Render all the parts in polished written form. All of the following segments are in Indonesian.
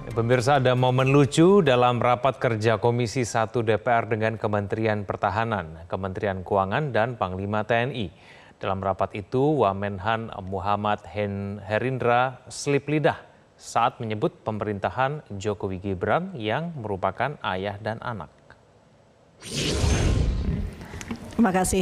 Pemirsa, ada momen lucu dalam rapat kerja Komisi 1 DPR dengan Kementerian Pertahanan, Kementerian Keuangan, dan Panglima TNI. Dalam rapat itu, Wamenhan Muhammad Herindra selip lidah saat menyebut pemerintahan Jokowi Gibran yang merupakan ayah dan anak. Terima kasih.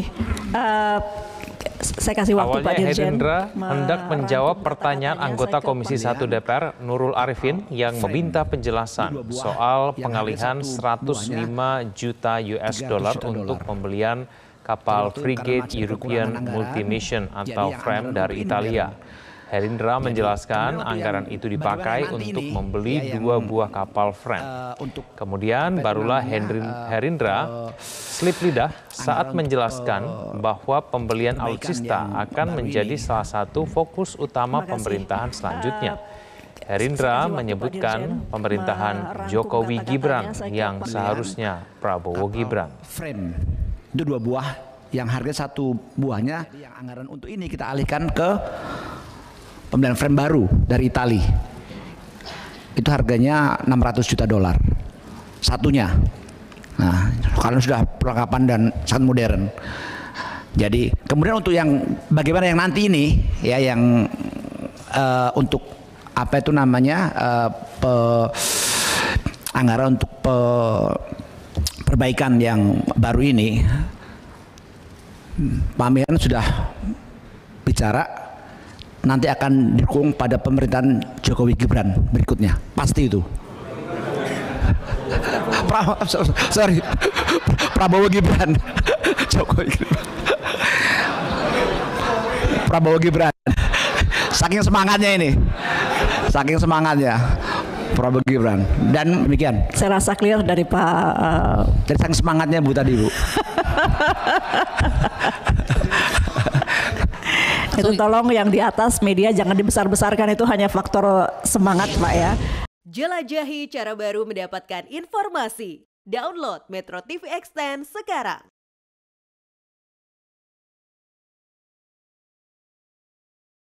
Saya kasih waktu Awalnya Pak Dirjen. Herindra hendak menjawab pertanyaan anggota Komisi 1 DPR Nurul Arifin yang meminta penjelasan soal pengalihan 105 juta US dollar untuk pembelian kapal frigate European Multi-Mission atau FRAM dari Italia. Herindra menjelaskan anggaran itu dipakai untuk membeli 2 buah kapal FRAM. Kemudian barulah Herindra selip lidah saat menjelaskan bahwa pembelian alutsista akan menjadi salah satu fokus utama pemerintahan selanjutnya. Herindra menyebutkan pemerintahan Jokowi Gibran yang seharusnya Prabowo Gibran. Frame itu 2 buah yang harga 1 buahnya yang anggaran untuk ini kita alihkan ke pembelian frame baru dari Itali. Itu harganya 600 juta dolar satunya. Nah, karena sudah perlengkapan dan sangat modern. Jadi kemudian untuk yang bagaimana yang nanti ini ya yang untuk apa itu namanya anggaran untuk perbaikan yang baru ini, Pak Mian sudah bicara nanti akan didukung pada pemerintahan Jokowi Gibran berikutnya, pasti itu. Prabowo Gibran, Jokowi Gibran, Prabowo Gibran. Saking semangatnya ini, saking semangatnya Prabowo Gibran. Dan demikian. Saya rasa clear dari Pak. Dari saking semangatnya Bu tadi Bu. Itu tolong yang di atas media jangan dibesar-besarkan, itu hanya faktor semangat Pak ya. Jelajahi cara baru mendapatkan informasi. Download Metro TV Extend sekarang.